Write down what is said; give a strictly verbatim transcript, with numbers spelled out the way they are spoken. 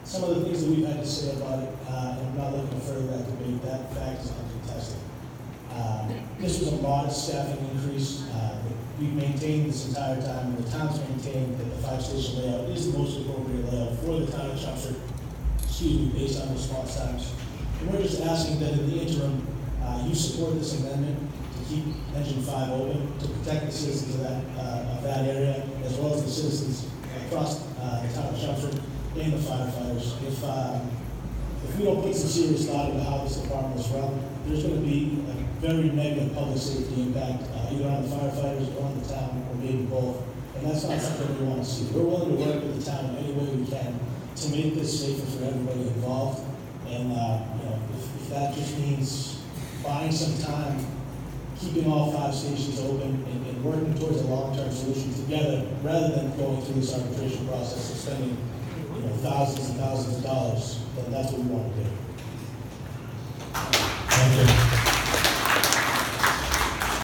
some of the things that we've had to say about it, uh, and I'm not looking to further that debate, that fact is uncontested. Um, this was a modest staffing increase. Uh, we've maintained this entire time, and the town's maintained that the fire station layout is the most appropriate layout for the town of Chelmsford, excuse me, based on response times. And we're just asking that in the interim, uh, you support this amendment to keep engine five open, to protect the citizens of that, uh, of that area, as well as the citizens across uh, the town of Chelmsford and the firefighters. If, uh, if we don't put some serious thought into how this department is run, there's going to be a very negative public safety impact, uh, either on the firefighters or on the town, or maybe both. And that's not something we want to see. We're willing to work with the town in any way we can to make this safer for everybody involved. And uh, you know, if, if that just means buying some time, keeping all five stations open, and, and working towards a long-term solution together, rather than going through this arbitration process and spending, you know, thousands and thousands of dollars, then that's what we want to do.